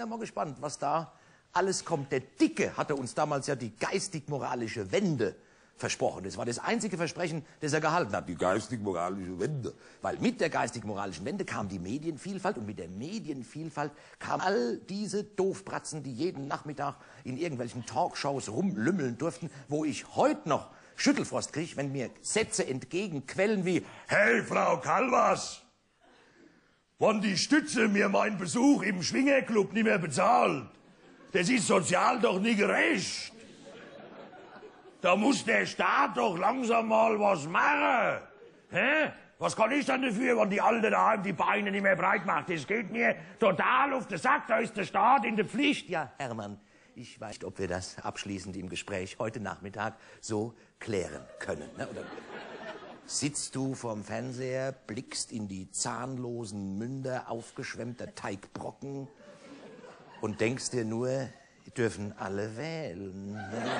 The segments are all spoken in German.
Ja, mal gespannt, was da alles kommt. Der Dicke hatte uns damals ja die geistig-moralische Wende versprochen. Das war das einzige Versprechen, das er gehalten hat. Die geistig-moralische Wende. Weil mit der geistig-moralischen Wende kam die Medienvielfalt und mit der Medienvielfalt kamen all diese Doofbratzen, die jeden Nachmittag in irgendwelchen Talkshows rumlümmeln durften, wo ich heute noch Schüttelfrost kriege, wenn mir Sätze entgegenquellen wie: Hey, Frau Kalvas, wann die Stütze mir meinen Besuch im Schwingerclub nicht mehr bezahlt, das ist sozial doch nicht gerecht. Da muss der Staat doch langsam mal was machen. Hä? Was kann ich dann dafür, wenn die Alte daheim die Beine nicht mehr breit macht? Das geht mir total auf den Sack, da ist der Staat in der Pflicht. Ja, Hermann, ich weiß nicht, ob wir das abschließend im Gespräch heute Nachmittag so klären können. Ne? Oder sitzt du vorm Fernseher, blickst in die zahnlosen Münder aufgeschwemmter Teigbrocken und denkst dir nur, dürfen alle wählen.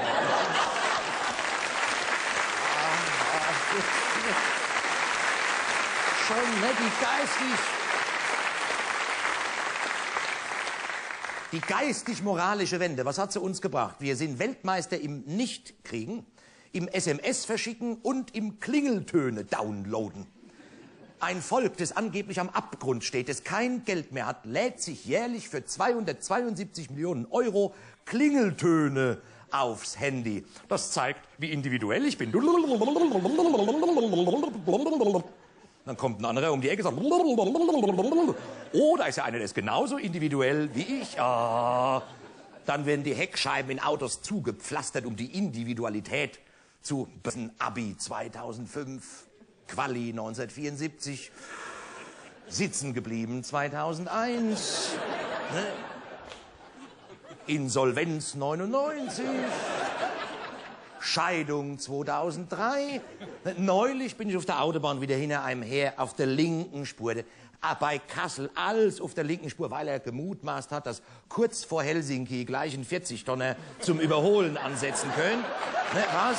Schon, ne, die geistig-moralische Wende, was hat sie uns gebracht? Wir sind Weltmeister im Nicht-Kriegen, im SMS-Verschicken und im Klingeltöne-Downloaden. Ein Volk, das angeblich am Abgrund steht, das kein Geld mehr hat, lädt sich jährlich für 272 Millionen Euro Klingeltöne aufs Handy. Das zeigt, wie individuell ich bin. Dann kommt ein anderer um die Ecke und sagt: Oh, da ist ja einer, der ist genauso individuell wie ich. Ah. Dann werden die Heckscheiben in Autos zugepflastert, um die Individualität zu Abi 2005, Quali 1974, sitzen geblieben 2001, ne? Insolvenz 99, Scheidung 2003. Neulich bin ich auf der Autobahn wieder hinter einem her auf der linken Spur. Bei Kassel alles auf der linken Spur, weil er gemutmaßt hat, dass kurz vor Helsinki gleich ein 40-Tonner zum Überholen ansetzen können. Ne, was?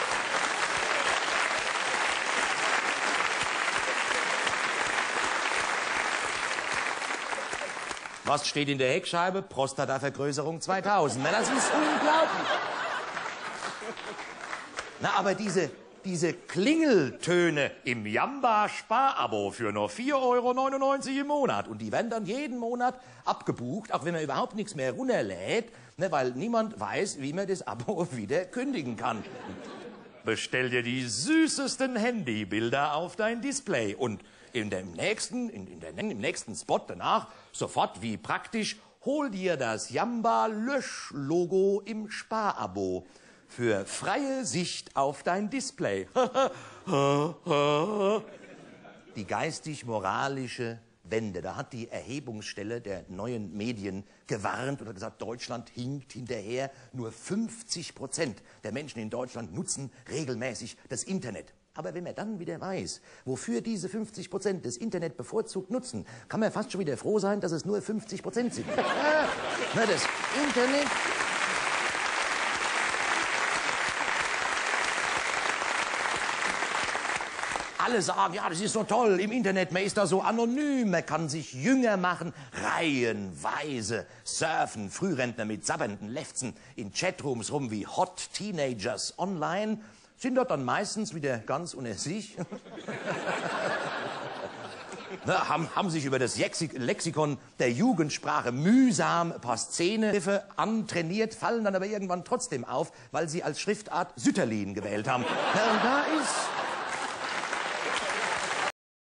Was steht in der Heckscheibe? Prostatavergrößerung 2000. Na, das ist unglaublich. Na, aber diese Klingeltöne im Jamba-Spar-Abo für nur 4,99 € im Monat. Und die werden dann jeden Monat abgebucht, auch wenn man überhaupt nichts mehr runterlädt, ne, weil niemand weiß, wie man das Abo wieder kündigen kann. Bestell dir die süßesten Handybilder auf dein Display und im nächsten Spot danach, sofort wie praktisch, hol dir das Jamba-Lösch-Logo im Sparabo für freie Sicht auf dein Display. Die geistig-moralische Wende, da hat die Erhebungsstelle der neuen Medien gewarnt oder gesagt, Deutschland hinkt hinterher. Nur 50% der Menschen in Deutschland nutzen regelmäßig das Internet. Aber wenn man dann wieder weiß, wofür diese 50% das Internet bevorzugt nutzen, kann man fast schon wieder froh sein, dass es nur 50% sind. Na, das Internet... Alle sagen, ja, das ist so toll im Internet, man ist da so anonym, man kann sich jünger machen, reihenweise surfen, Frührentner mit sabbernden Lefzen in Chatrooms rum wie Hot Teenagers online, sind dort dann meistens wieder ganz unter sich. Na, haben sich über das Lexikon der Jugendsprache mühsam ein paar Szenegriffe antrainiert, fallen dann aber irgendwann trotzdem auf, weil sie als Schriftart Sütterlin gewählt haben. Ja, und da ist...